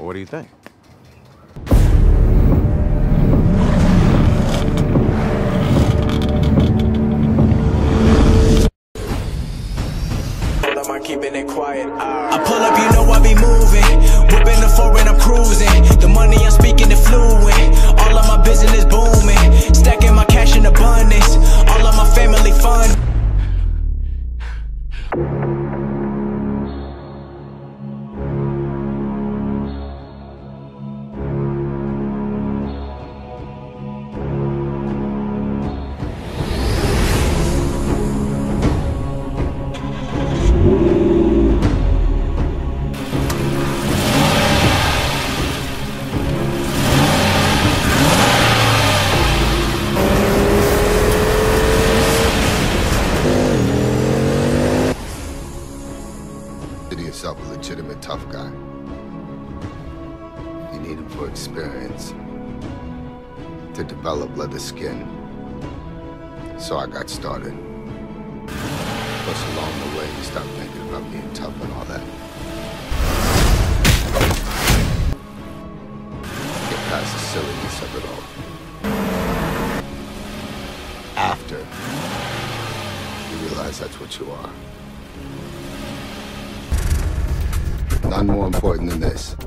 What do you think? Keeping it quiet. I pull up, you know I be moving. Whipping the foreign, I'm cruising. The money I'm speaking it fluent. All of my business booming. Stacking my cash in abundance. All of my family fun. Consider yourself a legitimate tough guy. You need him for experience, to develop leather skin. So I got started. Plus, along the way, you stop thinking about being tough and all that. Get past the silliness of it all. After, you realize that's what you are. None more important than this.